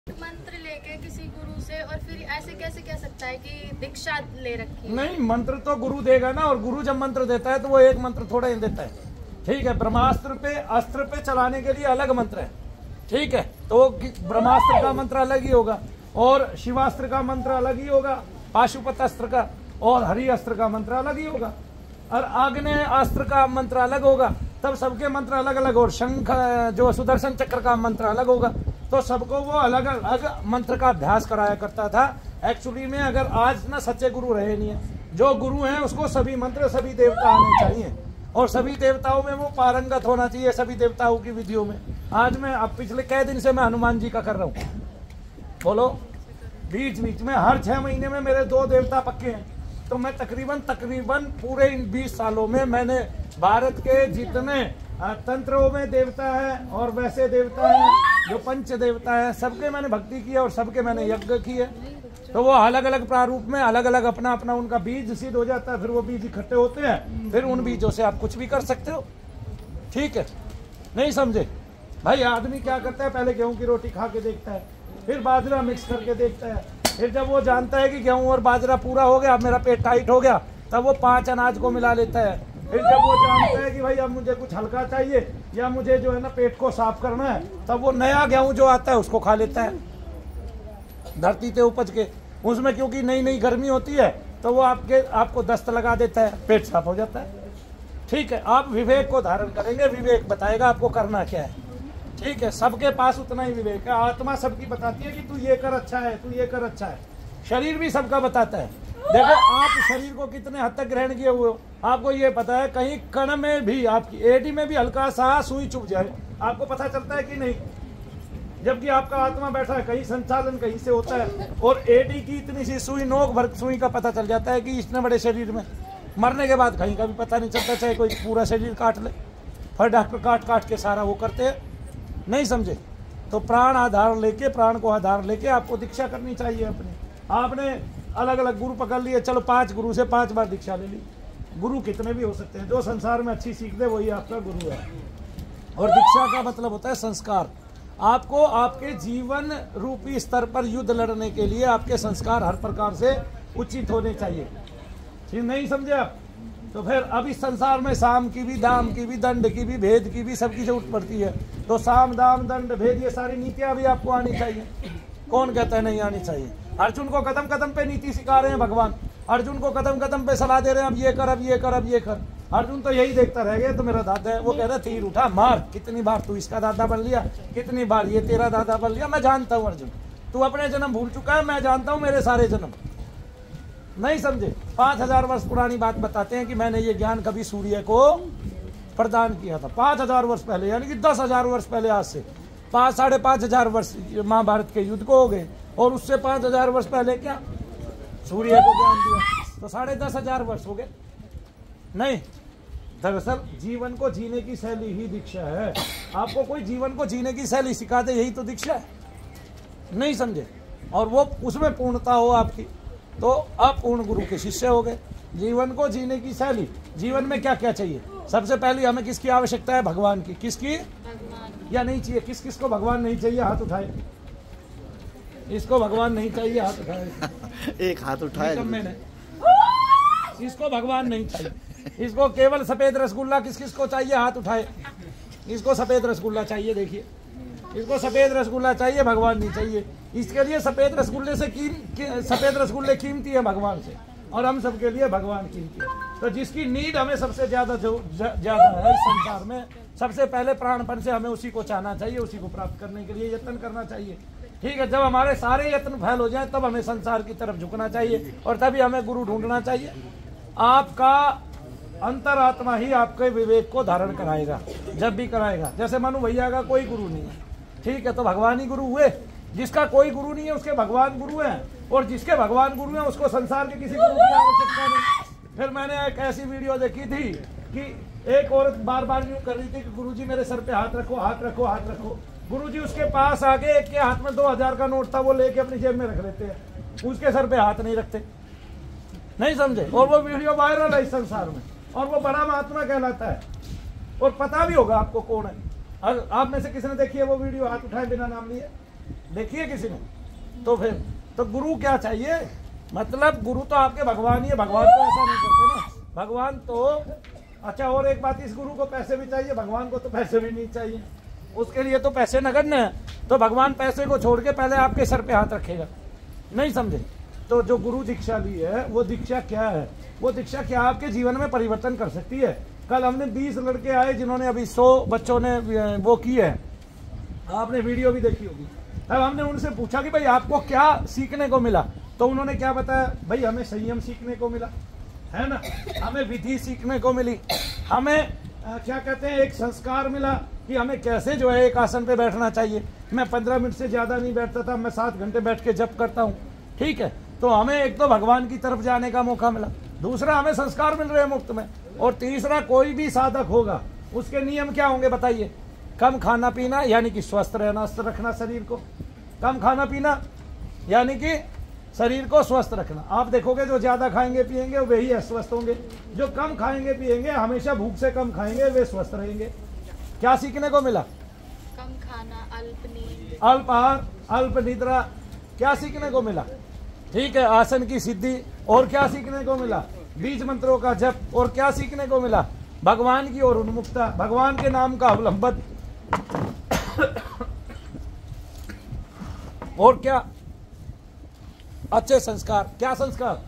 मंत्र लेके किसी गुरु से और फिर ऐसे कैसे कह सकता है कि दीक्षा ले रखी है? नहीं, मंत्र तो गुरु देगा ना, और गुरु जब मंत्र देता है तो वो एक मंत्र थोड़ा ही देता है। ठीक है, ब्रह्मास्त्र पे अस्त्र पे चलाने के लिए अलग मंत्र है। ठीक है, तो ब्रह्मास्त्र का मंत्र अलग ही होगा और शिवास्त्र का मंत्र अलग ही होगा, पाशुपत अस्त्र का और हरि अस्त्र का मंत्र अलग ही होगा और आग्नेय अस्त्र का मंत्र अलग होगा। तब सबके मंत्र अलग अलग, और शंख जो सुदर्शन चक्र का मंत्र अलग होगा। तो सबको वो अलग अलग मंत्र का अभ्यास कराया करता था। एक्चुअली में अगर आज ना सच्चे गुरु रहे नहीं है, जो गुरु हैं उसको सभी मंत्र सभी देवता आने चाहिए और सभी देवताओं में वो पारंगत होना चाहिए, सभी देवताओं की विधियों में। आज मैं अब पिछले कई दिन से मैं हनुमान जी का कर रहा हूँ, बोलो। बीच बीच में हर 6 महीने में मेरे 2 देवता पक्के हैं। तो मैं तकरीबन पूरे इन 20 सालों में मैंने भारत के जितने तंत्रों में देवता है और वैसे देवता है जो पंच देवता है, सबके मैंने भक्ति की है और सबके मैंने यज्ञ की है। तो वो अलग अलग प्रारूप में अलग अलग अपना अपना उनका बीज सिद्ध हो जाता है, फिर वो बीज इकट्ठे होते हैं, फिर उन बीजों से आप कुछ भी कर सकते हो। ठीक है, नहीं समझे भाई? आदमी क्या करता है, पहले गेहूं की रोटी खा के देखता है, फिर बाजरा मिक्स करके देखता है, फिर जब वो जानता है कि गेहूं और बाजरा पूरा हो गया, अब मेरा पेट टाइट हो गया, तब वो 5 अनाज को मिला लेता है। फिर जब वो जानता है कि भाई अब मुझे कुछ हल्का चाहिए या मुझे जो है ना पेट को साफ करना है, तब वो नया गेहूं जो आता है उसको खा लेता है धरती से उपज के। उसमें क्योंकि नई नई गर्मी होती है तो वो आपको दस्त लगा देता है, पेट साफ हो जाता है। ठीक है, आप विवेक को धारण करेंगे, विवेक बताएगा आपको करना क्या है। ठीक है, सबके पास उतना ही विवेक है। आत्मा सबकी बताती है कि तू ये कर अच्छा है, तू ये कर अच्छा है। शरीर भी सबका बताता है। देखो आप शरीर को कितने हद तक ग्रहण किए हुए हो, आपको ये पता है। कहीं कण में भी, आपकी एडी में भी हल्का सा सुई चुभ जाए, आपको पता चलता है कि नहीं? जबकि आपका आत्मा बैठा है, कहीं संचालन कहीं से होता है और एडी की इतनी सी सुई, नोक भर सुई का पता चल जाता है कि इतने बड़े शरीर में। मरने के बाद कहीं का भी पता नहीं चलता, चाहे कोई पूरा शरीर काट ले। फिर डॉक्टर काट काट के सारा वो करते हैं, नहीं समझे? तो प्राण आधार लेके, प्राण को आधार लेके आपको दीक्षा करनी चाहिए अपनी। आपने अलग अलग गुरु पकड़ लिए, चलो 5 गुरु से 5 बार दीक्षा ले ली। गुरु कितने भी हो सकते हैं, जो संसार में अच्छी सीख दे वही आपका गुरु है। और दीक्षा का मतलब होता है संस्कार। आपको आपके जीवन रूपी स्तर पर युद्ध लड़ने के लिए आपके संस्कार हर प्रकार से उचित होने चाहिए। ठीक नहीं समझे आप? तो फिर अब इस संसार में साम की भी, दाम की भी, दंड की भी, भेद की भी सबकी जरूरत पड़ती है। तो साम, दाम, दंड, भेद, ये सारी नीतियां भी आपको आनी चाहिए। कौन कहता है नहीं आनी चाहिए? अर्जुन को कदम कदम पे नीति सिखा रहे हैं भगवान। अर्जुन को कदम कदम पे सलाह दे रहे हैं, अब ये कर, अब ये कर, अब ये कर। अर्जुन तो यही देखता रह गया, तो मेरा दादा है। वो कह रहा तीर उठा मार, कितनी बार तू इसका दादा बन लिया, कितनी बार ये तेरा दादा बन लिया। मैं जानता हूँ अर्जुन, तू अपने जन्म भूल चुका है, मैं जानता हूँ मेरे सारे जन्म। नहीं समझे? 5000 वर्ष पुरानी बात बताते हैं कि मैंने ये ज्ञान कभी सूर्य को प्रदान किया था 5000 वर्ष पहले, यानी कि 10,000 वर्ष पहले। आज से 5-5.5 वर्ष महाभारत के युद्ध को हो गए, और उससे 5000 वर्ष पहले क्या सूर्य को ज्ञान दिया, तो 10,500 वर्ष हो गए। नहीं, दरअसल जीवन को जीने की शैली ही दीक्षा है। आपको कोई जीवन को जीने की शैली सिखा दे, यही तो दीक्षा है। नहीं समझे? और वो उसमें पूर्णता हो आपकी, तो आप पूर्ण गुरु के शिष्य हो गए। जीवन को जीने की शैली, जीवन में क्या क्या चाहिए? सबसे पहले हमें किसकी आवश्यकता है? भगवान की। किसकी? या नहीं चाहिए? किस किस को भगवान नहीं चाहिए? हाथ उठाए। इसको भगवान नहीं चाहिए, हाथ उठाए। एक हाथ उठाए मैंने। इसको भगवान नहीं चाहिए, इसको केवल सफेद रसगुल्ला किस किस को चाहिए? हाथ उठाए। इसको सफेद रसगुल्ला चाहिए, देखिए इसको सफेद रसगुल्ला चाहिए, भगवान नहीं चाहिए। इसके लिए सफेद रसगुल्ले से सफेद रसगुल्ले कीमती है भगवान से, और हम सबके लिए भगवान कीमती है। तो जिसकी नीड हमें सबसे ज्यादा है इस संसार में, सबसे पहले प्राणपण से हमें उसी को चाहना चाहिए, उसी को प्राप्त करने के लिए यत्न करना चाहिए। ठीक है, जब हमारे सारे यत्न फैल हो जाए तब हमें संसार की तरफ झुकना चाहिए, और तभी हमें गुरु ढूंढना चाहिए। आपका अंतरात्मा ही आपके विवेक को धारण कराएगा, जब भी कराएगा। जैसे मनु भैया का कोई गुरु नहीं है, ठीक है, तो भगवान ही गुरु हुए। जिसका कोई गुरु नहीं है उसके भगवान गुरु हैं, और जिसके भगवान गुरु हैं उसको संसार के किसी गुरु की आवश्यकता नहीं। फिर मैंने एक ऐसी वीडियो देखी थी कि एक औरत बार बार यूं कर रही थी कि गुरुजी मेरे सर पे हाथ रखो, हाथ रखो, हाथ रखो। गुरुजी उसके पास आके एक के हाथ में 2000 का नोट था, वो लेके अपनी जेब में रख लेते हैं, उसके सर पे हाथ नहीं रखते। नहीं समझे? और वो वीडियो वायरल है इस संसार में, और वो बड़ा महात्मा कहलाता है, और पता भी होगा आपको कौन है। आप में से किसी ने देखी है वो वीडियो? हाथ उठाए बिना नाम लिए। देखिए किसी ने? तो फिर तो गुरु क्या चाहिए? मतलब गुरु तो आपके भगवान ही है, भगवान तो ऐसा नहीं करते ना। भगवान तो अच्छा, और एक बात, इस गुरु को पैसे भी चाहिए, भगवान को तो पैसे भी नहीं चाहिए, उसके लिए तो पैसे नगण्य है। तो भगवान पैसे को छोड़ के पहले आपके सर पे हाथ रखेगा, नहीं समझे? तो जो गुरु दीक्षा ली है वो दीक्षा क्या है? वो दीक्षा क्या आपके जीवन में परिवर्तन कर सकती है? कल हमने 20 लड़के आए जिन्होंने अभी 100 बच्चों ने वो की है, आपने वीडियो भी देखी होगी। अब हमने उनसे पूछा कि भाई आपको क्या सीखने को मिला, तो उन्होंने क्या बताया? भाई हमें संयम सीखने को मिला, है ना, हमें विधि सीखने को मिली, हमें क्या कहते हैं एक संस्कार मिला कि हमें कैसे जो है एक आसन पे बैठना चाहिए। मैं 15 मिनट से ज्यादा नहीं बैठता था, मैं 7 घंटे बैठ के जप करता हूँ, ठीक है। तो हमें एक तो भगवान की तरफ जाने का मौका मिला, दूसरा हमें संस्कार मिल रहे हैं मुफ्त में, और तीसरा कोई भी साधक होगा उसके नियम क्या होंगे बताइए? कम खाना पीना यानी कि स्वस्थ रहना, रखना शरीर को, कम खाना पीना यानी कि शरीर को स्वस्थ रखना। आप देखोगे जो ज्यादा खाएंगे पिएंगे वही अस्वस्थ होंगे, जो कम खाएंगे पिएंगे हमेशा भूख से कम खाएंगे वे स्वस्थ रहेंगे। क्या सीखने को मिला? कम खाना, अल्प नींद, अल्प आहार, अल्प निद्रा। क्या सीखने को मिला? ठीक है, आसन की सिद्धि। और क्या सीखने को मिला? बीज मंत्रों का जप। और क्या सीखने को मिला? भगवान की ओर उन्मुखता, भगवान के नाम का अवलंबन। और क्या? अच्छे संस्कार। क्या संस्कार?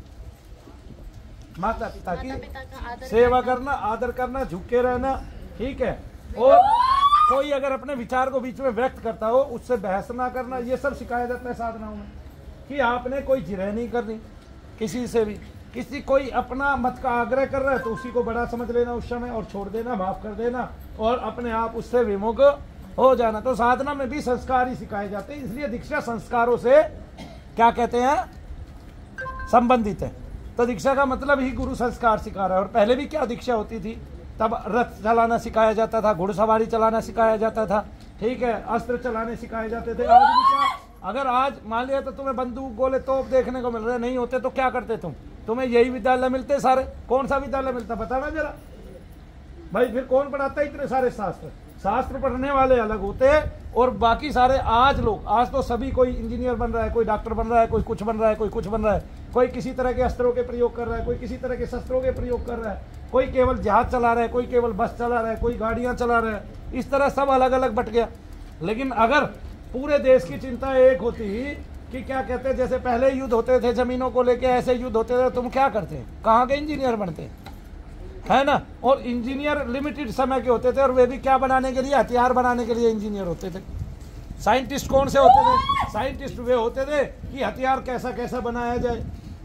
माता पिता की का सेवा करना, आदर करना, झुके रहना, ठीक है। और कोई अगर अपने विचार को बीच में व्यक्त करता हो उससे बहस ना करना, ये सब सिखाया जाता है साधनाओं में। कि आपने कोई जिरह नहीं करनी किसी से भी, किसी कोई अपना मत का आग्रह कर रहा है तो उसी को बड़ा समझ लेना उस समय, और छोड़ देना, माफ कर देना, और अपने आप उससे विमुख हो जाना। तो साधना में भी संस्कार ही सिखाए जाते हैं, इसलिए दीक्षा संस्कारों से क्या कहते हैं? संबंधित है। तो दीक्षा का मतलब ही गुरु संस्कार सिखा रहा है। और पहले भी क्या दीक्षा होती थी? तब रथ चलाना सिखाया जाता था, घुड़सवारी चलाना सिखाया जाता था, ठीक है, अस्त्र चलाने सिखाए जाते थे। आज भी क्या? अगर आज मान लिया तो तुम्हें बंदूक, गोले, तोप देखने को मिल रहे नहीं होते तो क्या करते तुम? तुम्हें यही विद्यालय मिलते सारे? कौन सा विद्यालय मिलता बताना जरा भाई। फिर कौन पढ़ाता है इतने सारे शास्त्र? शास्त्र पढ़ने वाले अलग होते हैं और बाकी सारे आज लोग, आज तो सभी, कोई इंजीनियर बन रहा है, कोई डॉक्टर बन रहा है, कोई कुछ बन रहा है, कोई कुछ बन रहा है, कोई किसी तरह के अस्त्रों के प्रयोग कर रहा है, कोई किसी तरह के शस्त्रों के प्रयोग कर रहा है, कोई केवल जहाज चला रहा है, कोई केवल बस चला रहा है, कोई गाड़ियां चला रहा है। इस तरह सब अलग अलग बट गया। लेकिन अगर पूरे देश की चिंता एक होती कि क्या कहते हैं, जैसे पहले युद्ध होते थे जमीनों को लेके, ऐसे युद्ध होते थे, तुम क्या करते? कहाँ के इंजीनियर बनते, है ना? और इंजीनियर लिमिटेड समय के होते थे, और वे भी क्या बनाने के लिए? हथियार बनाने के लिए इंजीनियर होते थे। साइंटिस्ट कौन से होते थे? साइंटिस्ट वे होते थे कि हथियार कैसा कैसा बनाया जाए,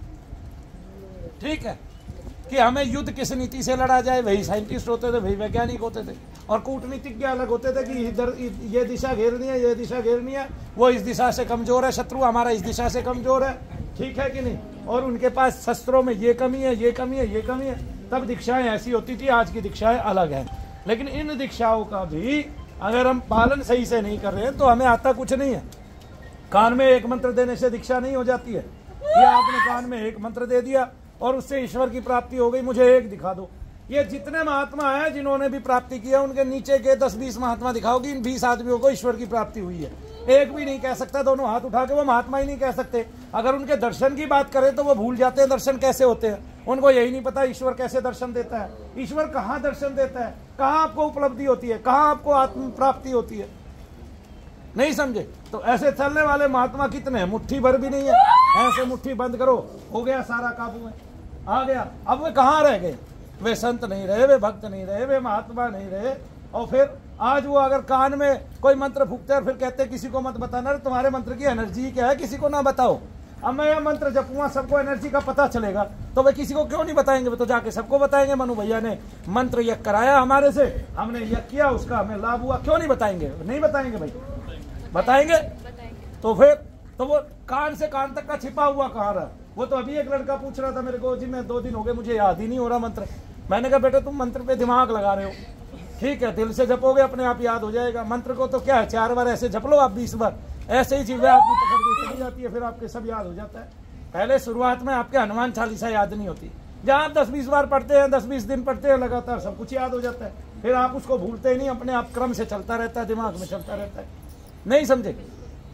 ठीक है, कि हमें युद्ध किस नीति से लड़ा जाए, वही साइंटिस्ट होते थे, वही वैज्ञानिक होते थे। और कूटनीतिज्ञ अलग होते थे कि इधर ये दिशा घेरनी है, ये दिशा घेरनी है, वो इस दिशा से कमजोर है, शत्रु हमारा इस दिशा से कमजोर है, ठीक है कि नहीं? और उनके पास शस्त्रों में ये कमी है, ये कमी है, ये कमी है। तब दीक्षाएं ऐसी होती थी, आज की दीक्षाएं अलग है। लेकिन इन दीक्षाओं का भी अगर हम पालन सही से नहीं कर रहे हैं तो हमें आता कुछ नहीं है। कान में एक मंत्र देने से दीक्षा नहीं हो जाती है। ये आपने कान में एक मंत्र दे दिया और उससे ईश्वर की प्राप्ति हो गई, मुझे एक दिखा दो। ये जितने महात्मा हैं जिन्होंने भी प्राप्ति किया, उनके नीचे के 10-20 महात्मा दिखाओगे, इन 20 आदमियों को ईश्वर की प्राप्ति हुई है। एक भी नहीं कह सकता, दोनों हाथ उठा के वो महात्मा ही नहीं कह सकते। अगर उनके दर्शन की बात करें तो वो भूल जाते हैं दर्शन कैसे होते हैं। उनको यही नहीं पता ईश्वर कैसे दर्शन देता है, ईश्वर कहाँ दर्शन देता है, कहाँ आपको उपलब्धि होती है, कहाँ आपको आत्म प्राप्ति होती है, नहीं समझे? तो ऐसे चलने वाले महात्मा कितने हैं? मुट्ठी भर भी नहीं है। ऐसे मुट्ठी बंद करो, हो गया सारा काबू में, आ गया। अब वे कहाँ रह गए? वे संत नहीं रहे, वे भक्त नहीं रहे, वे महात्मा नहीं रहे। और फिर आज वो अगर कान में कोई मंत्र फूकते हैं और फिर कहते हैं किसी को मत बताना, तुम्हारे मंत्र की एनर्जी क्या है, किसी को ना बताओ। अब मैं यह मंत्र जपूंगा, सबको एनर्जी का पता चलेगा, तो वे किसी को क्यों नहीं बताएंगे? वे तो जाके सबको बताएंगे। मनु भैया ने मंत्र यज्ञ कराया हमारे से, हमने यज्ञ किया, उसका हमें लाभ हुआ, क्यों नहीं बताएंगे? नहीं बताएंगे भाई, बताएंगे। तो फिर तो वो कान से कान तक का छिपा हुआ कहाँ रहा? वो तो अभी एक लड़का पूछ रहा था मेरे को, जी मैं 2 दिन हो गए मुझे याद ही नहीं हो रहा मंत्र। मैंने कहा बेटा तुम मंत्र पे दिमाग लगा रहे हो, ठीक है, दिल से जपोगे अपने आप याद हो जाएगा। मंत्र को तो क्या है, 4 बार ऐसे जप लो आप, 20 बार ऐसे ही चीजें आपकी पकड़ के चली जाती है, फिर आपके सब याद हो जाता है। पहले शुरुआत में आपके हनुमान चालीसा याद नहीं होती, जहाँ आप 10-20 बार पढ़ते हैं, 10-20 दिन पढ़ते हैं लगातार, सब कुछ याद हो जाता है। फिर आप उसको भूलते ही नहीं, अपने आप क्रम से चलता रहता है, दिमाग में चलता रहता है, नहीं समझे?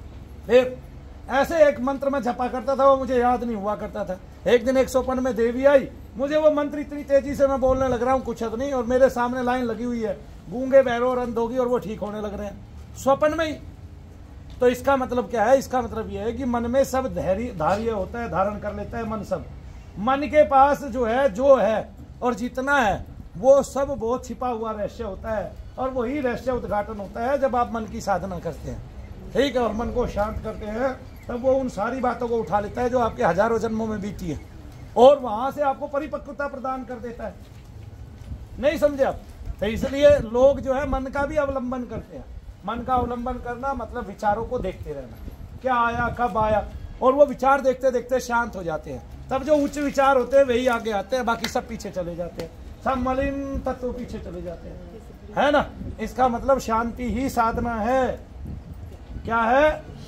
फिर ऐसे एक मंत्र में जपा करता था, वो मुझे याद नहीं हुआ करता था। एक दिन एक स्वप्न में देवी आई, मुझे वो मंत्र इतनी तेजी से मैं बोलने लग रहा हूँ कुछ नहीं, और मेरे सामने लाइन लगी हुई है, गूंगे बहरो और अंध होगी, और वो ठीक होने लग रहे हैं स्वप्न में ही। तो इसका मतलब क्या है? इसका मतलब यह है कि मन में सब धार्य होता है, धारण कर लेता है मन सब। मन के पास जो है और जितना है वो सब बहुत छिपा हुआ रहस्य होता है, और वही रहस्य उद्घाटन होता है जब आप मन की साधना करते हैं, ठीक है, और मन को शांत करते हैं, तब वो उन सारी बातों को उठा लेता है जो आपके हजारों जन्मों में बीती है, और वहां से आपको परिपक्वता प्रदान कर देता है। नहीं समझे आप? तो इसलिए लोग जो है मन का भी अवलंबन करते हैं। मन का अवलंबन करना मतलब विचारों को देखते रहना, क्या आया कब आया, और वो विचार देखते देखते शांत हो जाते हैं। तब जो उच्च विचार होते हैं वही आगे आते हैं, बाकी सब पीछे चले जाते हैं, सब मलिन तत्व पीछे चले जाते हैं, है ना। इसका मतलब शांति ही साधना है। क्या है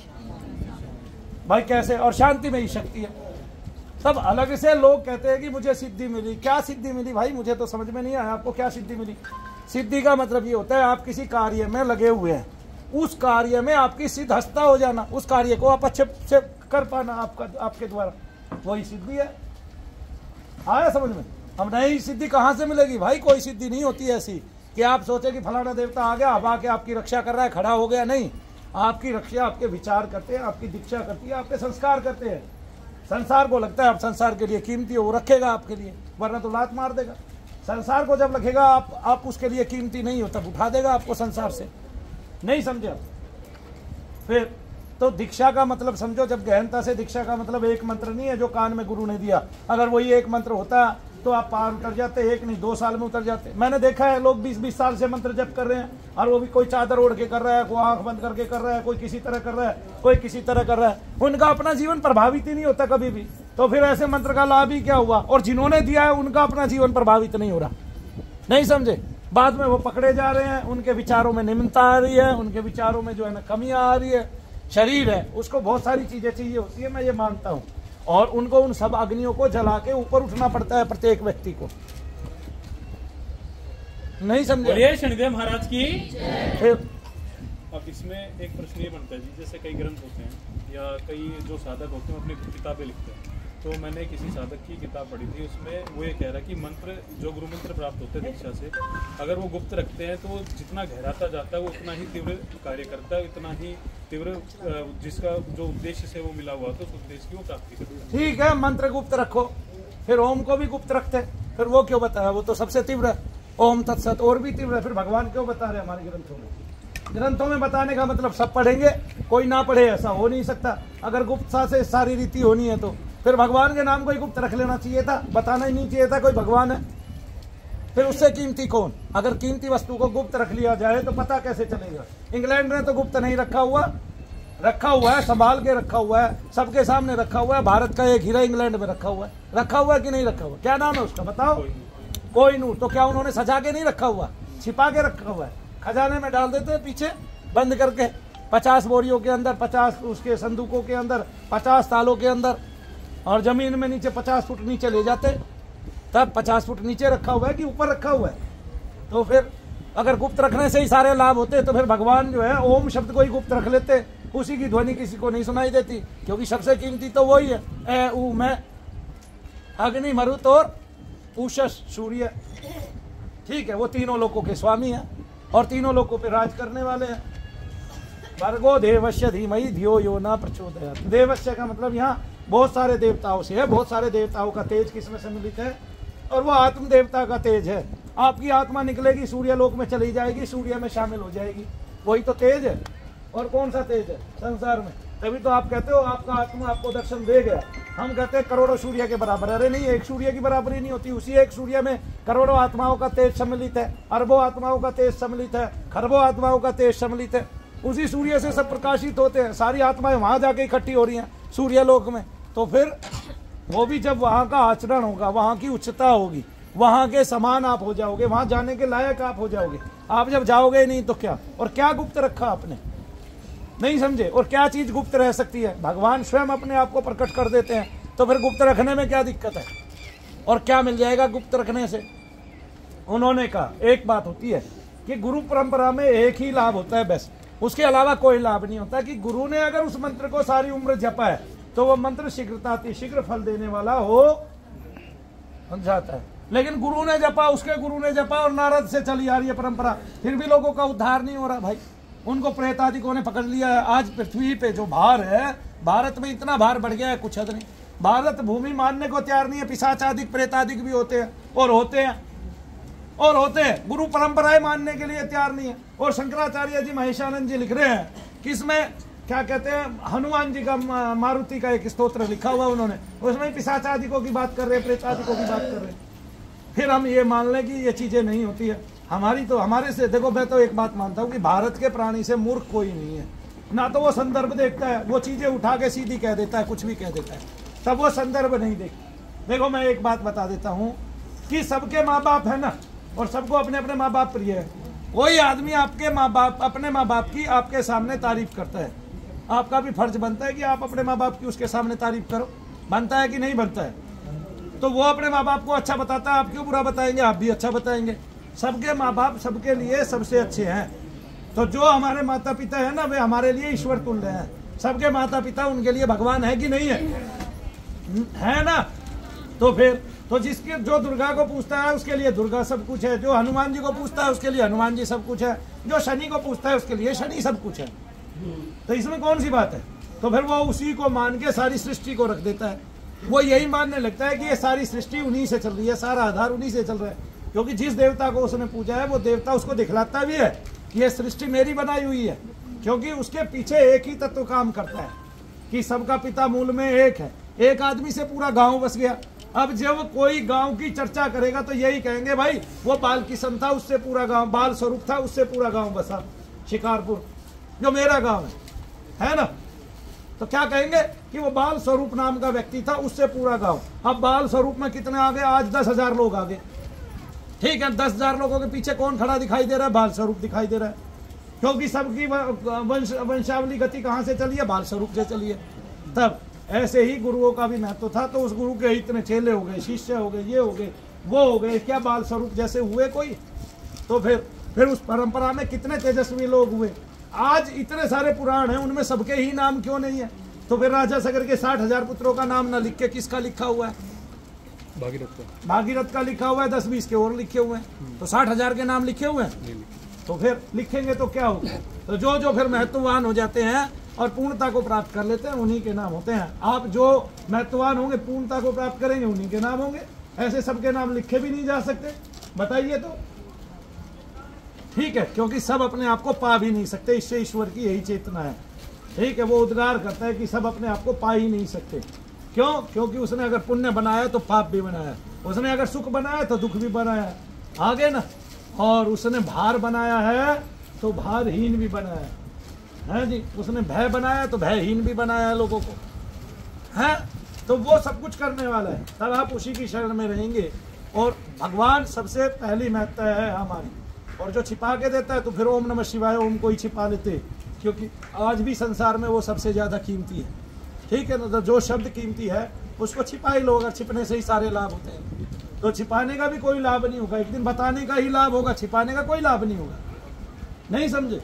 भाई? कैसे? और शांति में ही शक्ति है। तब अलग से लोग कहते हैं कि मुझे सिद्धि मिली। क्या सिद्धि मिली भाई? मुझे तो समझ में नहीं आया आपको क्या सिद्धि मिली। सिद्धि का मतलब ये होता है आप किसी कार्य में लगे हुए हैं, उस कार्य में आपकी सिद्धहस्ता हो जाना, उस कार्य को आप अच्छे से कर पाना आपके द्वारा, वही सिद्धि है। आया समझ में? अब नई सिद्धि कहाँ से मिलेगी भाई? कोई सिद्धि नहीं होती ऐसी कि आप सोचे कि फलाना देवता आ गया, अब आके आपकी रक्षा कर रहा है, खड़ा हो गया। नहीं, आपकी रक्षा आपके विचार करते हैं, आपकी दीक्षा करती है, आपके संस्कार करते हैं। संसार को लगता है आप संसार के लिए कीमती हो, वो रखेगा आपके लिए, वरना तो लात मार देगा। संसार को जब लगेगा आप उसके लिए कीमती नहीं हो, तब उठा देगा आपको संसार से। नहीं समझे आप? फिर तो दीक्षा का मतलब समझो, जब गहनता से दीक्षा का मतलब एक मंत्र नहीं है जो कान में गुरु ने दिया। अगर वही एक मंत्र होता तो आप पार उतर जाते, 1 नहीं 2 साल में उतर जाते। मैंने देखा है लोग 20-20 साल से मंत्र जप कर रहे हैं, और वो भी कोई चादर ओढ़ के कर रहा है, कोई आंख बंद करके कर रहा है, कोई किसी तरह कर रहा है, कोई किसी तरह कर रहा है। उनका अपना जीवन प्रभावित ही नहीं होता कभी भी। तो फिर ऐसे मंत्र का लाभ ही क्या हुआ? और जिन्होंने दिया है उनका अपना जीवन प्रभावित नहीं हो रहा। नहीं समझे? बाद में वो पकड़े जा रहे हैं, उनके विचारों में निम्नता आ रही है, उनके विचारों में जो है ना कमियां आ रही है। शरीर है, उसको बहुत सारी चीजें चाहिए होती है, मैं ये मानता हूँ, और उनको उन सब अग्नियों को जला के ऊपर उठना पड़ता है प्रत्येक व्यक्ति को। नहीं समझे? बोलिए शनिदेव महाराज की। फिर अब इसमें एक प्रश्न ये बनता है जी, जैसे कई ग्रंथ होते हैं या कई जो साधक होते हैं अपनी किताबें लिखते हैं। तो मैंने किसी साधक की किताब पढ़ी थी, उसमें वो ये कह रहा कि मंत्र जो गुरु मंत्र प्राप्त होते हैं दीक्षा से, अगर वो गुप्त रखते हैं तो वो जितना गहराता जाता है वो उतना ही तीव्र कार्य करता है, इतना ही तीव्र जिसका जो उद्देश्य से वो मिला हुआ तो उस उद्देश्य की वो प्राप्ति करता है। ठीक है, मंत्र गुप्त रखो, फिर ओम को भी गुप्त रखते, फिर वो क्यों बताया? वो तो सबसे तीव्र है, ओम तत्सत और भी तीव्र है। फिर भगवान क्यों बता रहे हमारे ग्रंथों में? ग्रंथों में बताने का मतलब सब पढ़ेंगे, कोई ना पढ़े ऐसा हो नहीं सकता। अगर गुप्तता से सारी रीति होनी है तो फिर भगवान के नाम को ही गुप्त रख लेना चाहिए था, बताना ही नहीं चाहिए था कोई भगवान है। फिर उससे कीमती कौन? अगर कीमती वस्तु को गुप्त रख लिया जाए तो पता कैसे चलेगा? इंग्लैंड ने तो गुप्त नहीं रखा हुआ है, संभाल के रखा हुआ है, सबके सामने रखा हुआ है। भारत का एक हीरा इंग्लैंड में रखा हुआ है कि नहीं रखा हुआ? क्या नाम है उसका बताओ? कोहिनूर। तो क्या उन्होंने सजा के नहीं रखा हुआ? छिपा के रखा हुआ है, खजाने में डाल देते हैं पीछे बंद करके, 50 बोरियों के अंदर, 50 उसके संदूकों के अंदर, 50 तालों के अंदर, और जमीन में नीचे 50 फुट नीचे ले जाते। तब 50 फुट नीचे रखा हुआ है कि ऊपर रखा हुआ है? तो फिर अगर गुप्त रखने से ही सारे लाभ होते तो फिर भगवान जो है ओम शब्द को ही गुप्त रख लेते, उसी की ध्वनि किसी को नहीं सुनाई देती, क्योंकि सबसे कीमती तो वही है। ए ऊ मैं, अग्नि मरुत और उषस सूर्य, ठीक है, वो तीनों लोकों के स्वामी हैं और तीनों लोकों पे राज करने वाले हैं। भर्गो देवस्य धीमहि धियो यो न प्रचोदयात्। देवस्य का मतलब यहाँ बहुत सारे देवताओं से है, बहुत सारे देवताओं का तेज किसमें सम्मिलित है? और वो आत्म देवता का तेज है। आपकी आत्मा निकलेगी, सूर्य लोक में चली जाएगी, सूर्य में शामिल हो जाएगी, वही तो तेज है। और कौन सा तेज है संसार में? तभी तो आप कहते हो आपका आत्मा आपको दर्शन दे गया। हम कहते हैं करोड़ों सूर्य के बराबर। अरे नहीं, एक सूर्य की बराबरी नहीं होती। उसी एक सूर्य में करोड़ों आत्माओं का तेज सम्मिलित है, अरबों आत्माओं का तेज सम्मिलित है, खरबों आत्माओं का तेज सम्मिलित है। उसी सूर्य से सब प्रकाशित होते हैं, सारी आत्माएं वहां जाके इकट्ठी हो रही हैं सूर्य लोक में। तो फिर वो भी जब वहां का आचरण होगा, वहां की उच्चता होगी, वहां के समान आप हो जाओगे, वहां जाने के लायक आप हो जाओगे। आप जब जाओगे नहीं तो क्या? और क्या गुप्त रखा आपने? नहीं समझे? और क्या चीज गुप्त रह सकती है? भगवान स्वयं अपने आप को प्रकट कर देते हैं, तो फिर गुप्त रखने में क्या दिक्कत है? और क्या मिल जाएगा गुप्त रखने से? उन्होंने कहा एक बात होती है कि गुरु परंपरा में एक ही लाभ होता है बस, उसके अलावा कोई लाभ नहीं होता। कि गुरु ने अगर उस मंत्र को सारी उम्र जपा है तो वो मंत्र शीघ्र फल देने वाला हो जाता है। लेकिन गुरु ने जपा, उसके गुरु ने जपा और नारद से चली आ रही है परंपरा, फिर भी लोगों का उद्धार नहीं हो रहा भाई। उनको प्रेतादिकों ने पकड़ लिया है। आज पृथ्वी पे जो भार है, भारत में इतना भार बढ़ गया है कुछ हद नहीं। भारत भूमि मानने को तैयार नहीं है। पिशाचादिक प्रेतादिक भी होते हैं और होते हैं। गुरु परंपराएं मानने के लिए तैयार नहीं है। और शंकराचार्य जी, महेशानंद जी लिख रहे हैं कि इसमें क्या कहते हैं, हनुमान जी का मारुति का एक स्तोत्र लिखा हुआ उन्होंने, उसमें पिशाचादिकों की बात कर रहे हैं, प्रेतादिकों की बात कर रहे हैं। फिर हम ये मान लें कि ये चीजें नहीं होती है। हमारे से देखो, मैं तो एक बात मानता हूँ कि भारत के प्राणी से मूर्ख कोई नहीं है। ना तो वो संदर्भ देखता है, वो चीजें उठा के सीधी कह देता है, कुछ भी कह देता है, तब वो संदर्भ नहीं देखता। देखो मैं एक बात बता देता हूँ कि सबके माँ बाप है ना, और सबको अपने अपने माँ बाप प्रिय है। कोई आदमी आपके माँ बाप, अपने माँ बाप की आपके सामने तारीफ करता है, आपका भी फर्ज बनता है कि आप अपने माँ बाप की उसके सामने तारीफ करो। बनता है कि नहीं बनता है? तो वो अपने माँ बाप को अच्छा बताता है, आप क्यों बुरा बताएंगे? आप भी अच्छा बताएंगे। सबके माँ बाप सबके लिए सबसे अच्छे हैं। तो जो हमारे माता पिता है ना, वे हमारे लिए ईश्वर तुल्य हैं। सबके माता पिता उनके लिए भगवान है कि नहीं है ना? तो फिर तो जिसके जो दुर्गा को पूछता है उसके लिए दुर्गा सब कुछ है, जो हनुमान जी को पूछता है उसके लिए हनुमान जी सब कुछ है, जो शनि को पूछता है उसके लिए शनि सब कुछ है। तो इसमें कौन सी बात है? तो फिर वो उसी को मान के सारी सृष्टि को रख देता है। वो यही मानने लगता है कि ये सारी सृष्टि उन्हीं से चल रही है, सारा आधार उन्हीं से चल रहा है। क्योंकि जिस देवता को उसने पूजा है वो देवता उसको दिखलाता भी है कि ये सृष्टि मेरी बनाई हुई है। क्योंकि उसके पीछे एक ही तत्व काम करता है कि सबका पिता मूल में एक है। एक आदमी से पूरा गांव बस गया। अब जब कोई गांव की चर्चा करेगा तो यही कहेंगे भाई वो बाल किशन था, उससे पूरा गांव, बाल स्वरूप था, उससे पूरा गांव बसा। शिकारपुर जो मेरा गांव है ना, तो क्या कहेंगे कि वो बाल स्वरूप नाम का व्यक्ति था, उससे पूरा गांव। अब बाल स्वरूप में कितने आ गए? आज 10,000 लोग आ गए। ठीक है, 10,000 लोगों के पीछे कौन खड़ा दिखाई दे रहा है? बाल स्वरूप दिखाई दे रहा है। क्योंकि सबकी वंशावली गति कहाँ से चली है? बाल स्वरूप से चली है। तब ऐसे ही गुरुओं का भी महत्व था। तो उस गुरु के इतने चेले हो गए, शिष्य हो गए, ये हो गए, वो हो गए, क्या बाल स्वरूप जैसे हुए कोई? तो फिर उस परंपरा में कितने तेजस्वी लोग हुए। आज इतने सारे पुराण हैं, उनमें सबके ही नाम क्यों नहीं है? तो फिर राजा सगर के 60,000 पुत्रों का नाम ना लिख के किसका लिखा हुआ है? भागीरथ का लिखा हुआ है। 10-20 के और लिखे हुए हैं। तो 60,000 के नाम लिखे हुए हैं। तो फिर लिखेंगे तो क्या होगा? तो जो फिर महत्ववान हो जाते हैं और पूर्णता को प्राप्त कर लेते हैं, उन्हीं के नाम होते हैं। आप जो महत्ववान होंगे, पूर्णता को प्राप्त करेंगे, उन्हीं के नाम होंगे। ऐसे सबके नाम लिखे भी नहीं जा सकते, बताइए तो। ठीक है, क्योंकि सब अपने आप को पा भी नहीं सकते। इससे ईश्वर की यही चेतना है। ठीक है, वो उद्गार करता है कि सब अपने आप को पा ही नहीं सकते। क्यों? क्योंकि उसने अगर पुण्य बनाया तो पाप भी बनाया, उसने अगर सुख बनाया तो दुख भी बनाया, आगे ना। और उसने भार बनाया है तो भारहीन भी बनाया है जी। उसने भय बनाया तो भयहीन भी बनाया है लोगों को, है। तो वो सब कुछ करने वाला है। तब आप उसी की शरण में रहेंगे। और भगवान सबसे पहली महत्ता है हमारी। और जो छिपा के देता है तो फिर ओम नमः शिवाय ओम को ही छिपा लेते, क्योंकि आज भी संसार में वो सबसे ज्यादा कीमती है। ठीक है ना? तो जो शब्द कीमती है उसको छिपा ही लो, अगर छिपने से ही सारे लाभ होते हैं। तो छिपाने का भी कोई लाभ नहीं होगा, एक दिन बताने का ही लाभ होगा, छिपाने का कोई लाभ नहीं होगा। नहीं समझे?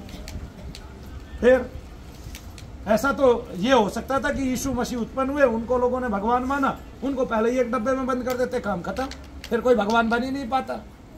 फिर ऐसा तो ये हो सकता था कि यीशु मसीह उत्पन्न हुए, उनको लोगों ने भगवान माना, उनको पहले ही एक डब्बे में बंद कर देते, काम खत्म। फिर कोई भगवान बन ही नहीं पाता।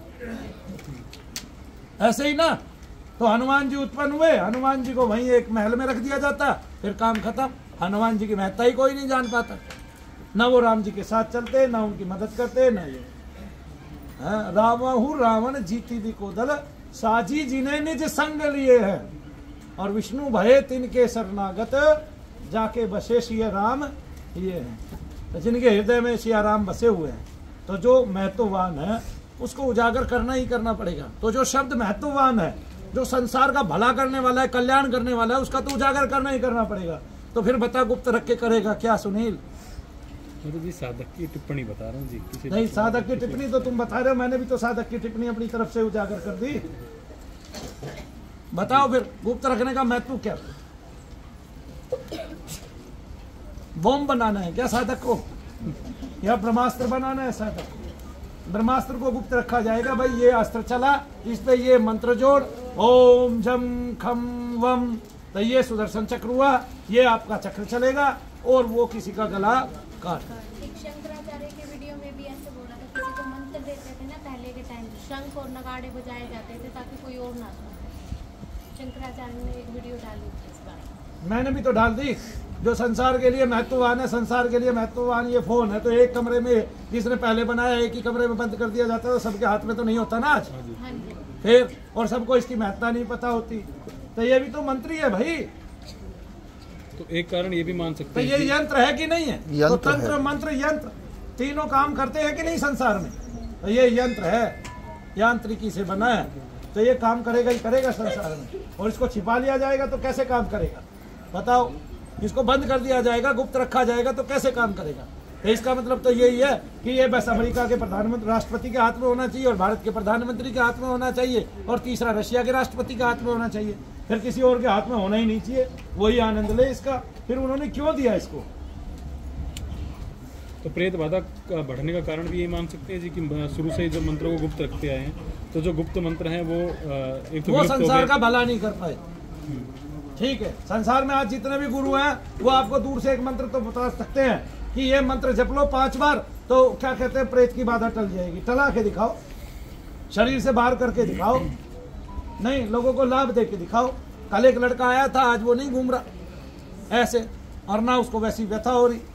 ऐसे ही ना, तो हनुमान जी उत्पन्न हुए, हनुमान जी को वहीं एक महल में रख दिया जाता, फिर काम खत्म। हनुमान जी की महत्ता ही कोई नहीं जान पाता। ना वो राम जी के साथ चलते, ना उनकी मदद करते, ना ये। रावहु रावण जीती भी को दल, साजी जिन्हें निज संग लिए है। और विष्णु भये तिनके शरणागत, जाके बसे सिया राम ये है। तो जिनके हृदय में सिया राम बसे हुए हैं, तो जो महत्ववान है उसको उजागर करना ही करना पड़ेगा। तो जो शब्द महत्ववान है, जो संसार का भला करने वाला है, कल्याण करने वाला है, उसका तो उजागर करना ही करना पड़ेगा। तो फिर बता गुप्त रख के करेगा क्या सुनील? जी साधक की टिप्पणी बता रहा हूँ जी। नहीं, साधक की टिप्पणी तो तुम बता रहे हो, मैंने भी तो साधक की टिप्पणी अपनी तरफ से उजागर कर दी। बताओ फिर गुप्त रखने का महत्व क्या? बम बनाना है क्या साधक को, या ब्रह्मास्त्र बनाना है साधक को? ब्रह्मास्त्र को गुप्त रखा जाएगा। भाई ये अस्त्र चला, इस पे ये मंत्र जोड़, ओम जम खम वम, तो ये सुदर्शन चक्र हुआ, ये आपका चक्र चलेगा और वो किसी का गला काट। एक शंकराचार्य के वीडियो में भी ऐसे बोला था, किसी को मंत्र देते थे ना पहले के टाइम, शंख और नगाड़े बजाए जाते थे ताकि कोई और ना सुने। शंकराचार्य ने एक वीडियो डाली थी इस बार। मैंने भी तो डाल दी। जो संसार के लिए महत्ववान है, संसार के लिए महत्ववान ये फोन है, तो एक कमरे में जिसने पहले बनाया एक ही कमरे में बंद कर दिया जाता है, तो सबके हाथ में तो नहीं होता ना आज। हाँ जी। फिर और सबको इसकी महत्ता नहीं पता होती, तो ये भी तो मंत्री है भाई। तो एक कारण ये भी मान सकते तो हैं ये कि यंत्र है कि नहीं है? तो तंत्र मंत्र यंत्र तीनों काम करते हैं कि नहीं संसार में? तो ये यंत्र है, यांत्रिकी से बना है, तो ये काम करेगा ही करेगा संसार में। और इसको छिपा लिया जाएगा तो कैसे काम करेगा बताओ? इसको बंद कर दिया जाएगा, गुप्त रखा जाएगा तो कैसे काम करेगा? तो इसका मतलब तो यही है कि ये बस अमेरिका के प्रधानमंत्री राष्ट्रपति के हाथ में होना चाहिए और भारत के प्रधानमंत्री के हाथ में होना चाहिए और तीसरा रशिया के राष्ट्रपति के हाथ में होना चाहिए, फिर किसी और के हाथ में होना ही नहीं चाहिए। वही आनंद ले इसका। फिर उन्होंने क्यों दिया इसको? तो प्रेत बाधा का बढ़ने का कारण भी ये मान सकते हैं जी कि शुरू से ही जो मंत्रों को गुप्त रखते आए हैं, तो जो गुप्त मंत्र हैं वो एक तो वो विलुप्त हो संसार गए। का भला नहीं कर पाए। ठीक है, संसार में आज जितने भी गुरु हैं वो आपको दूर से एक मंत्र तो बता सकते हैं कि ये मंत्र जप लो 5 बार तो क्या कहते हैं प्रेत की बाधा टल जाएगी। टला के दिखाओ, शरीर से बाहर करके दिखाओ, नहीं लोगों को लाभ दे के दिखाओ। कल एक लड़का आया था, आज वो नहीं घूम रहा ऐसे, और ना उसको वैसी व्यथा हो रही।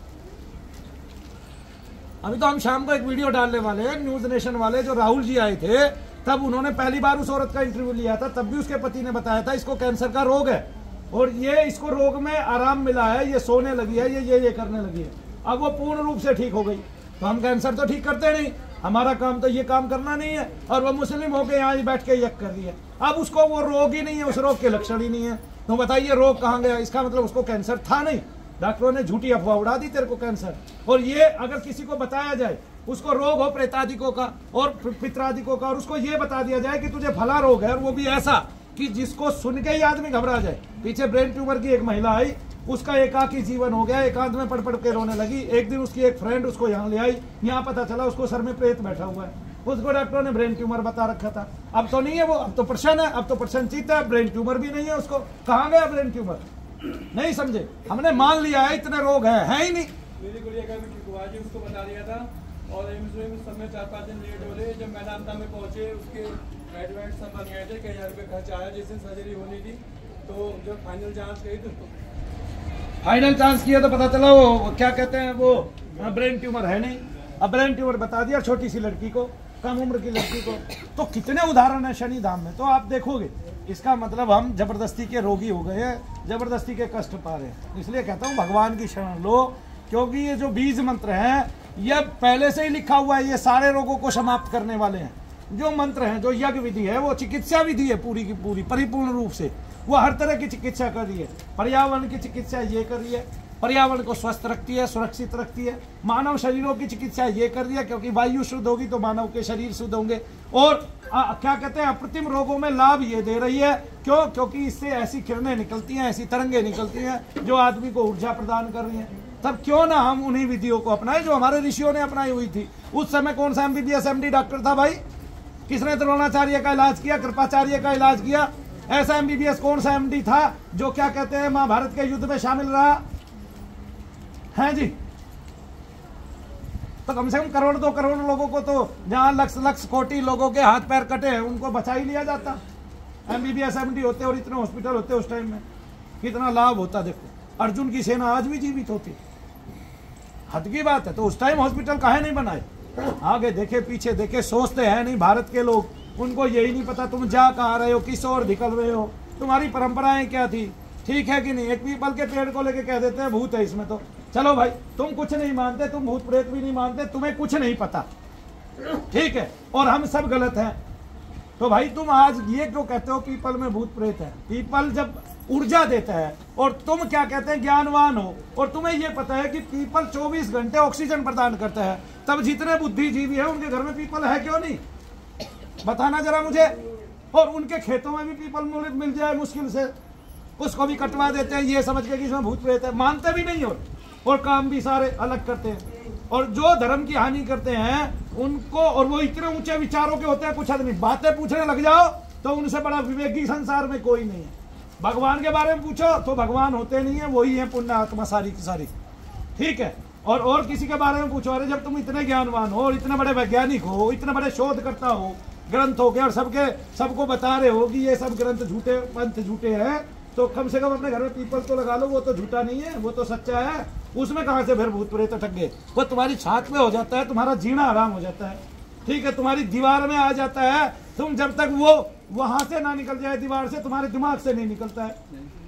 अभी तो हम शाम को एक वीडियो डालने वाले हैं, न्यूज नेशन वाले, जो राहुल जी आए थे तब उन्होंने पहली बार उस औरत का इंटरव्यू लिया था, तब भी उसके पति ने बताया था इसको कैंसर का रोग है और ये इसको रोग में आराम मिला है, ये सोने लगी है, ये करने लगी है। अब वो पूर्ण रूप से ठीक हो गई। तो हम कैंसर तो ठीक करते नहीं, हमारा काम तो ये काम करना नहीं है। और वो मुस्लिम होकर यहाँ बैठ के यक कर रही है। अब उसको वो रोग ही नहीं है, उस रोग के लक्षण ही नहीं है, तो बताइए रोग कहाँ गया? इसका मतलब उसको कैंसर था नहीं, डॉक्टरों ने झूठी अफवाह उड़ा दी तेरे को कैंसर। और ये अगर किसी को बताया जाए उसको रोग हो प्रेतादिकों का और पितरादिकों का, और उसको ये बता दिया जाए कि तुझे फला रोग है, और वो भी ऐसा कि जिसको सुन के ही आदमी घबरा जाए। पीछे ब्रेन ट्यूमर की एक महिला आई, उसका एकाकी जीवन हो गया, एकांत में पड़ के रोने लगी। एक दिन उसकी एक फ्रेंड उसको यहाँ ले आई, यहाँ पता चला उसको सर में प्रेत बैठा हुआ है। उसको डॉक्टरों ने ब्रेन ट्यूमर बता रखा था। अब तो नहीं है वो, अब तो प्रसन्न है, अब तो प्रसन्नचित्त है, ब्रेन ट्यूमर भी नहीं है उसको। कहाँ गया ब्रेन ट्यूमर? नहीं समझे, हमने मान लिया है इतने रोग है ही नहीं। मेरी गुड़िया का भी ठीक हुआ जी, उसको बता दिया था और एम्स में समय 4-5 दिन लेट हो रहे। जब मैदानता में पहुंचे उसके एडवाइस सब बन गए थे, कई हजार रुपये खर्च आया। जिस दिन सर्जरी होनी थी तो जब फाइनल जांच गई तो फाइनल चांस किया तो पता चला वो क्या कहते हैं वो ब्रेन ट्यूमर है नहीं। अब ब्रेन ट्यूमर बता दिया छोटी सी लड़की को, कम उम्र की लड़की को। तो कितने उदाहरण है शनि धाम में, तो आप देखोगे। इसका मतलब हम जबरदस्ती के रोगी हो गए हैं, जबरदस्ती के कष्ट पा रहे हैं। इसलिए कहता हूँ भगवान की शरण लो, क्योंकि ये जो बीज मंत्र हैं ये पहले से ही लिखा हुआ है, ये सारे रोगों को समाप्त करने वाले हैं। जो मंत्र हैं, जो यज्ञ विधि है, वो चिकित्सा विधि है पूरी की पूरी परिपूर्ण रूप से। वो हर तरह की चिकित्सा कर रही है। पर्यावरण की चिकित्सा ये कर रही है, पर्यावरण को स्वस्थ रखती है, सुरक्षित रखती है। मानव शरीरों की चिकित्सा ये कर रही है, क्योंकि वायु शुद्ध होगी तो मानव के शरीर शुद्ध होंगे। और क्या कहते हैं अप्रतिम रोगों में लाभ ये दे रही है। क्यों? क्योंकि इससे ऐसी किरणें निकलती हैं, ऐसी तरंगे निकलती हैं जो आदमी को ऊर्जा प्रदान कर रही हैं। तब क्यों ना हम उन्हीं विधियों को अपनाएं जो हमारे ऋषियों ने अपनाई हुई थी। उस समय कौन सा MBBS MD डॉक्टर था भाई? किसने द्रोणाचार्य का इलाज किया, कृपाचार्य का इलाज किया? ऐसा MBBS कौन सा MD था जो क्या कहते हैं महाभारत के युद्ध में शामिल रहा है जी? तो कम से कम 1-2 करोड़ लोगों को तो, जहां लक्ष कोटि लोगों के हाथ पैर कटे हैं, उनको बचा ही लिया जाता। MBBS MD होते और इतने हॉस्पिटल होते उस टाइम में, कितना लाभ होता। देखो अर्जुन की सेना आज भी जीवित होती, हद की बात है। तो उस टाइम हॉस्पिटल काहे नहीं बनाए? आगे देखे पीछे देखे, सोचते हैं नहीं भारत के लोग। उनको यही नहीं पता तुम जा कहाँ रहे हो, किस ओर निकल रहे हो, तुम्हारी परंपराएं क्या थी। ठीक है कि नहीं? एक पीपल के पेड़ को लेके कह देते हैं भूत है इसमें। तो चलो भाई, तुम कुछ नहीं मानते, तुम भूत प्रेत भी नहीं मानते, तुम्हें कुछ नहीं पता, ठीक है, और हम सब गलत हैं। तो भाई तुम आज ये क्यों कहते हो पीपल में भूत प्रेत है? पीपल जब ऊर्जा देता है और तुम क्या कहते हैं ज्ञानवान हो, और तुम्हें ये पता है कि पीपल 24 घंटे ऑक्सीजन प्रदान करता है, तब जितने बुद्धिजीवी है उनके घर में पीपल है क्यों नहीं? बताना जरा मुझे। और उनके खेतों में भी पीपल मिल जाए मुश्किल से, उसको भी कटवा देते हैं ये समझ के कि इसमें भूत प्रेत है। मानते भी नहीं और काम भी सारे अलग करते हैं। और जो धर्म की हानि करते हैं उनको, और वो इतने ऊंचे विचारों के होते हैं, कुछ आदमी बातें पूछने लग जाओ तो उनसे बड़ा विवेकी संसार में कोई नहीं है। भगवान के बारे में पूछो तो भगवान होते नहीं है, वही है पुण्य आत्मा सारी की सारी, ठीक है। और किसी के बारे में पूछो, अरे जब तुम इतने ज्ञानवान हो और इतने बड़े वैज्ञानिक हो, इतने बड़े शोधकर्ता हो ग्रंथों के, और सबको बता रहे हो कि ये सब ग्रंथ झूठे, पंथ झूठे हैं, तो कम से कम अपने घर में पीपल तो लगा लो, वो तो झूठा नहीं है, वो तो सच्चा है। उसमें कहाँ से फिर भूत प्रेत अटक गए? वो तुम्हारी छात में हो जाता है, तुम्हारा जीना आराम हो जाता है, ठीक है, तुम्हारी दीवार में आ जाता है। तुम जब तक वो वहां से ना निकल जाए दीवार से, तुम्हारे दिमाग से नहीं निकलता है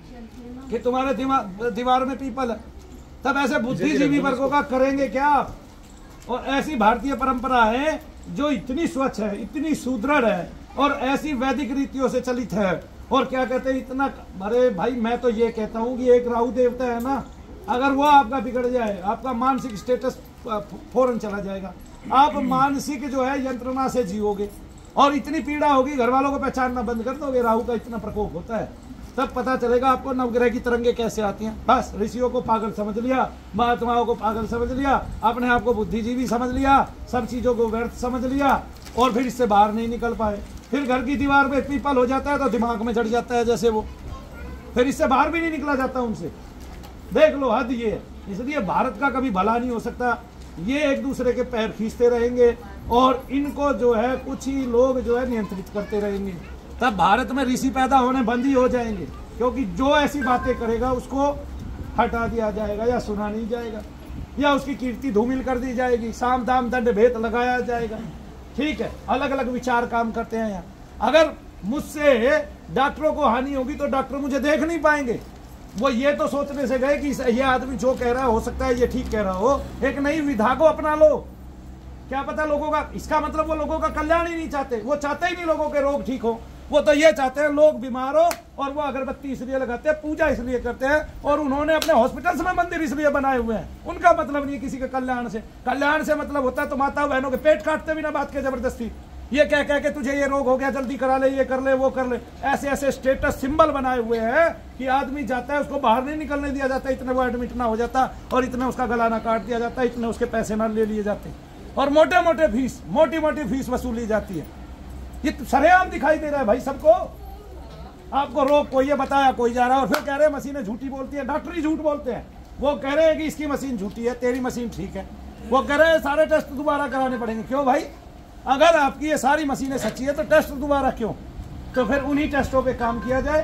कि तुम्हारे दीवार में पीपल है। तब ऐसे बुद्धिजीवी वर्गों का करेंगे क्या आप? और ऐसी भारतीय परंपरा है जो इतनी स्वच्छ है, इतनी सुदृढ़ है और ऐसी वैदिक रीतियों से चलित है, और क्या कहते हैं इतना। अरे भाई मैं तो ये कहता हूँ कि एक राहु देवता है ना, अगर वो आपका बिगड़ जाए, आपका मानसिक स्टेटस फौरन चला जाएगा, आप मानसिक जो है यंत्रणा से जियोगे और इतनी पीड़ा होगी, घर वालों को पहचानना बंद कर दोगे। राहु का इतना प्रकोप होता है, तब पता चलेगा आपको नवग्रह की तरंगे कैसे आती हैं। बस ऋषियों को पागल समझ लिया, महात्माओं को पागल समझ लिया, अपने आप को बुद्धिजीवी समझ लिया, सब चीजों को व्यर्थ समझ लिया और फिर इससे बाहर नहीं निकल पाए। फिर घर की दीवार में पीपल हो जाता है तो दिमाग में चढ़ जाता है जैसे वो, फिर इससे बाहर भी नहीं निकला जाता उनसे। देख लो हद ये है। इसलिए भारत का कभी भला नहीं हो सकता, ये एक दूसरे के पैर खींचते रहेंगे और इनको जो है कुछ ही लोग जो है नियंत्रित करते रहेंगे। तब भारत में ऋषि पैदा होने बंद ही हो जाएंगे, क्योंकि जो ऐसी बातें करेगा उसको हटा दिया जाएगा या सुना नहीं जाएगा या उसकी कीर्ति धूमिल कर दी जाएगी, साम दाम दंड भेद लगाया जाएगा, ठीक है। अलग अलग विचार काम करते हैं यहाँ। अगर मुझसे डॉक्टरों को हानि होगी तो डॉक्टर मुझे देख नहीं पाएंगे, वो ये तो सोचने से गए कि ये आदमी जो कह रहा है हो सकता है ये ठीक कह रहा हो, एक नई विधा को अपना लो। क्या पता लोगों का, इसका मतलब वो लोगों का कल्याण ही नहीं चाहते, वो चाहते ही नहीं लोगों के रोग ठीक हो, वो तो ये चाहते हैं लोग बीमार हो। और वो अगरबत्ती इसलिए लगाते हैं, पूजा इसलिए करते हैं, और उन्होंने अपने हॉस्पिटल्स में मंदिर इसलिए बनाए हुए हैं। उनका मतलब नहीं किसी के कल्याण से। कल्याण से मतलब होता है तो माता बहनों के पेट काटते भी ना बात के जबरदस्ती, ये कह के तुझे ये रोग हो गया जल्दी करा ले, ये कर ले वो कर ले। ऐसे ऐसे स्टेटस सिंबल बनाए हुए हैं कि आदमी जाता है उसको बाहर नहीं निकलने दिया जाता, इतने वो एडमिट ना हो जाता और इतने उसका गला ना काट दिया जाता, इतने उसके पैसे ना ले लिए जाते और मोटे मोटी फीस वसूली जाती है। ये सरेआम दिखाई दे रहा है भाई सबको। आपको रोग कोई ये बताया, कोई जा रहा है और फिर कह रहे हैं मशीनें झूठी बोलती है। डॉक्टर ही झूठ बोलते हैं, वो कह रहे हैं कि इसकी मशीन झूठी है, तेरी मशीन ठीक है। वो कह रहे हैं सारे टेस्ट दोबारा कराने पड़ेंगे। क्यों भाई? अगर आपकी ये सारी मशीनें सच्ची है तो टेस्ट दोबारा क्यों? तो फिर उन्हीं टेस्टों पे काम किया जाए।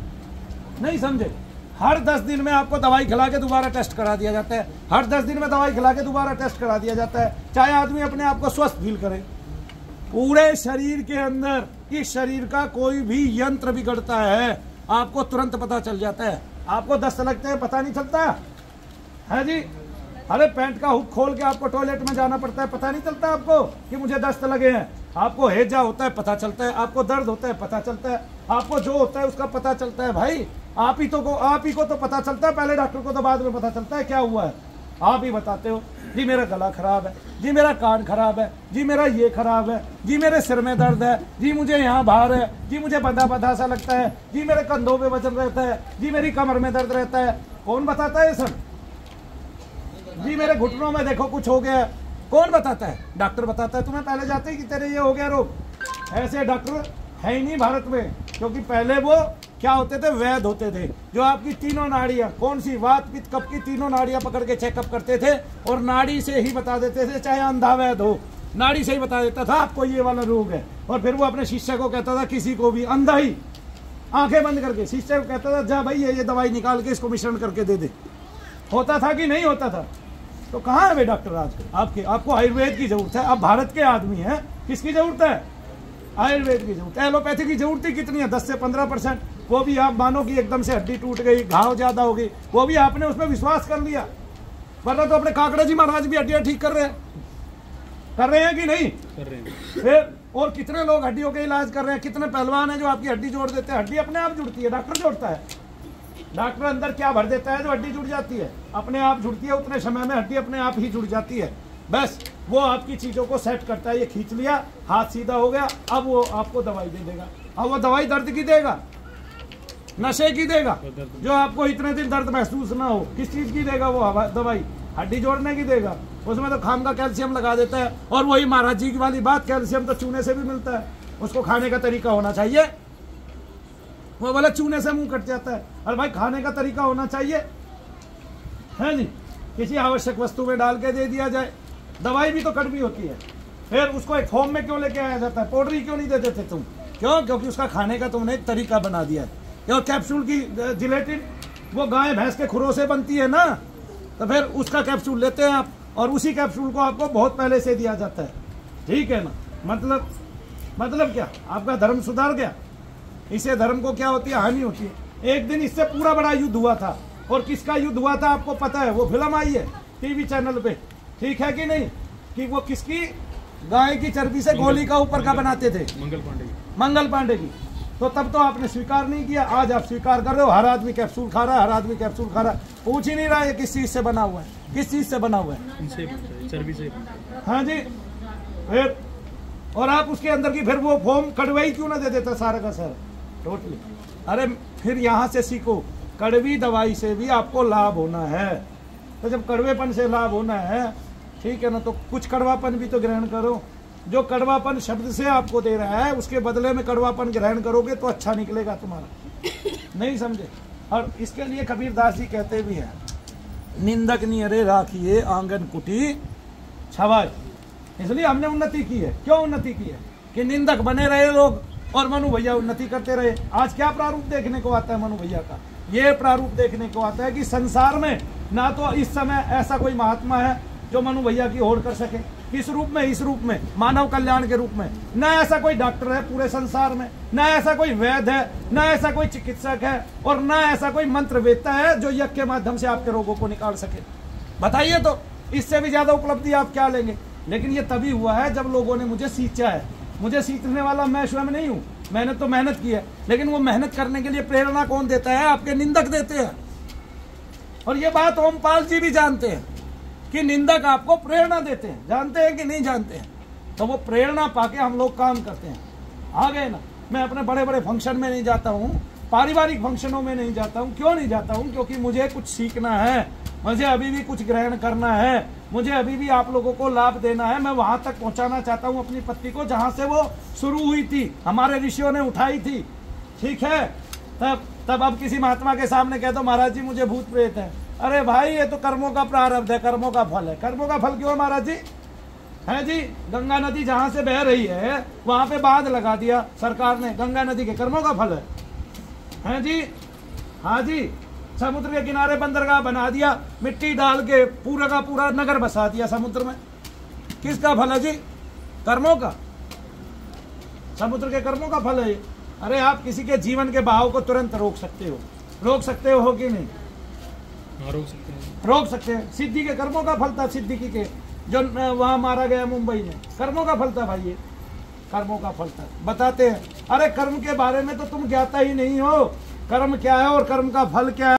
नहीं समझे? हर 10 दिन में आपको दवाई खिला के दोबारा टेस्ट करा दिया जाता है, हर 10 दिन में दवाई खिला के दोबारा टेस्ट करा दिया जाता है, चाहे आदमी अपने आप को स्वस्थ फील करे। पूरे शरीर के अंदर इस शरीर का कोई भी यंत्र बिगड़ता है आपको तुरंत पता चल जाता है। आपको दस्त लगते हैं पता नहीं चलता है जी? अरे पैंट का हुक खोल के आपको टॉयलेट में जाना पड़ता है, पता नहीं चलता आपको कि मुझे दस्त लगे हैं। आपको हैजा होता है पता चलता है, आपको दर्द होता है पता चलता है, आपको जो होता है उसका पता चलता है। भाई आप ही को तो पता चलता है, पहले डॉक्टर को तो बाद में पता चलता है क्या हुआ है। आप ही बताते हो जी मेरा गला खराब है, जी मेरा कान खराब है, जी मेरा ये खराब है, जी मेरे सिर में दर्द है, जी मुझे यहाँ भार है, जी मुझे बंधा सा लगता है, जी मेरे कंधों पे वजन रहता है, जी मेरी कमर में दर्द रहता है। कौन बताता है ये सब? जी मेरे घुटनों में देखो कुछ हो गया, कौन बताता है? डॉक्टर बताता है। तुम्हें पहले जाते ही कि तेरे ये हो गया रोग। ऐसे डॉक्टर है ही नहीं भारत में, क्योंकि पहले वो क्या होते थे? वैद्य होते थे, जो आपकी तीनों नाड़ियां, कौन सी, वात पित्त कफ की तीनों नाड़ियां पकड़ के चेकअप करते थे और नाड़ी से ही बता देते थे, चाहे अंधा वैद्य हो, नाड़ी से ही बता देता था आपको ये वाला रोग है। और फिर वो अपने शिष्य को कहता था, किसी को भी अंधा ही आंखें बंद करके शिष्य को कहता था, जा भाई ये दवाई निकाल के इसको मिश्रण करके दे दे। होता था कि नहीं होता था? तो कहाँ है वे डॉक्टर आज? आपको आयुर्वेद की जरूरत है। अब भारत के आदमी हैं, किसकी जरूरत है? आयुर्वेद की जरूरत है। एलोपैथी की जरूरत ही कितनी है? 10 से 15%। वो भी आप मानो कि एकदम से हड्डी टूट गई, घाव ज्यादा हो गई, वो भी आपने उसमें विश्वास कर लिया। वरना तो अपने काकड़ा जी महाराज भी हड्डियां ठीक कर रहे हैं कि नहीं कर रहे हैं? फिर और कितने लोग हड्डियों के इलाज कर रहे हैं, कितने पहलवान हैं जो आपकी हड्डी जोड़ देते हैं। हड्डी अपने आप जुड़ती है, डॉक्टर जोड़ता है? डॉक्टर अंदर क्या भर देता है जो हड्डी जुड़ जाती है? अपने आप जुड़ती है, उतने समय में हड्डी अपने आप ही जुड़ जाती है। बस वो आपकी चीजों को सेट करता है। ये खींच लिया, हाथ सीधा हो गया, अब वो आपको दवाई दे देगा। अब वो दवाई दर्द की देगा, नशे की देगा, जो आपको इतने दिन दर्द महसूस ना हो। किस चीज की देगा वो दवाई? हड्डी जोड़ने की देगा। उसमें तो खाम का कैल्शियम लगा देता है। और वही महाराज जी की वाली बात, कैल्शियम तो चूने से भी मिलता है। उसको खाने का तरीका होना चाहिए। वो बोले चूने से मुंह कट जाता है। अरे भाई खाने का तरीका होना चाहिए, है जी। किसी आवश्यक वस्तु में डाल के दे दिया जाए। दवाई भी तो कड़वी होती है, फिर उसको एक फॉर्म में क्यों लेके आया जाता है? पाउडर क्यों नहीं दे देते तुम? क्यों? क्योंकि उसका खाने का तुमने एक तरीका बना दिया है। क्यों? कैप्सूल की जिलेटिन वो गाय भैंस के खुरों से बनती है ना, तो फिर उसका कैप्सूल लेते हैं आप, और उसी कैप्सूल को आपको बहुत पहले से दिया जाता है। ठीक है ना? मतलब क्या? आपका धर्म सुधार गया? इससे धर्म को क्या होती है? हानि होती है। एक दिन इससे पूरा बड़ा युद्ध हुआ था, और किसका युद्ध हुआ था आपको पता है? वो फिल्म आई है टीवी चैनल पे, ठीक है कि नहीं? कि वो किसकी? गाय की चर्बी से गोली का ऊपर का बनाते थे, मंगल पांडे की। तो तब तो आपने स्वीकार नहीं किया, आज आप स्वीकार कर रहे हो। हर आदमी कैप्सूल खा रहा है, हर आदमी कैप्सूल खा रहा है। पूछ ही नहीं रहा है किस चीज से बना हुआ है, किस चीज से बना हुआ है? चर्बी से। हाँ जी। फिर और आप उसके अंदर की फिर वो फॉर्म कड़वाई क्यों ना दे देता सारा का सारा टोटली? अरे फिर यहाँ से सीखो, कड़वी दवाई से भी आपको लाभ होना है। तो जब कड़वेपन से लाभ होना है, ठीक है ना, तो कुछ कड़वापन भी तो ग्रहण करो। जो कड़वापन शब्द से आपको दे रहा है, उसके बदले में कड़वापन ग्रहण करोगे तो अच्छा निकलेगा तुम्हारा। नहीं समझे? और इसके लिए कबीरदास जी कहते भी हैं, निंदक नियरे राखिए आंगन कुटी छवाई। इसलिए हमने उन्नति की है। क्यों उन्नति की है? कि निंदक बने रहे लोग और मनु भैया उन्नति करते रहे। आज क्या प्रारूप देखने को आता है मनु भैया का? ये प्रारूप देखने को आता है कि संसार में ना तो इस समय ऐसा कोई महात्मा है जो मनु भैया की होड़ कर सके। किस रूप में? इस रूप में, मानव कल्याण के रूप में। न ऐसा कोई डॉक्टर है पूरे संसार में, न ऐसा कोई वैद्य है, न ऐसा कोई चिकित्सक है, और न ऐसा कोई मंत्र वेदता है जो यज्ञ के माध्यम से आपके रोगों को निकाल सके। बताइए तो, इससे भी ज्यादा उपलब्धि आप क्या लेंगे? लेकिन ये तभी हुआ है जब लोगों ने मुझे सींचा है। मुझे सींचने वाला मैं स्वयं नहीं हूँ, मैंने तो मेहनत की है। लेकिन वो मेहनत करने के लिए प्रेरणा कौन देता है? आपके निंदक देते हैं। और ये बात ओमपाल जी भी जानते हैं कि निंदक आपको प्रेरणा देते हैं। जानते हैं कि नहीं जानते हैं? तो वो प्रेरणा पाके हम लोग काम करते हैं। आ गए ना? मैं अपने बड़े बड़े फंक्शन में नहीं जाता हूँ, पारिवारिक फंक्शनों में नहीं जाता हूँ। क्यों नहीं जाता हूँ? क्योंकि मुझे कुछ सीखना है, मुझे अभी भी कुछ ग्रहण करना है, मुझे अभी भी आप लोगों को लाभ देना है। मैं वहां तक पहुंचाना चाहता हूं अपनी पत्नी को जहां से वो शुरू हुई थी, हमारे ऋषियों ने उठाई थी। ठीक है? तब अब किसी महात्मा के सामने कह दो महाराज जी मुझे भूत प्रेत है। अरे भाई ये तो कर्मों का प्रारब्ध है, कर्मों का फल है। कर्मों का फल क्यों है महाराज जी? है जी, गंगा नदी जहां से बह रही है वहां पे बांध लगा दिया सरकार ने, गंगा नदी के कर्मों का फल है जी। हाँ जी, समुद्र के किनारे बंदरगाह बना दिया, मिट्टी डाल के पूरा का पूरा नगर बसा दिया समुद्र में। किसका फल है जी? कर्मों का। समुद्र के कर्मों का फल है। अरे आप किसी के जीवन के बहाव को तुरंत रोक सकते हो कि नहीं? रोक सकते हैं। सिद्धि के कर्मों का फल था, सिद्दीकी के जो वहां मारा गया मुंबई में, कर्मों का फल था भाई। ये कर्मों का फल था। बताते हैं, अरे कर्म के बारे में तो तुम ज्ञाता ही नहीं हो। कर्म क्या है और कर्म का फल क्या है।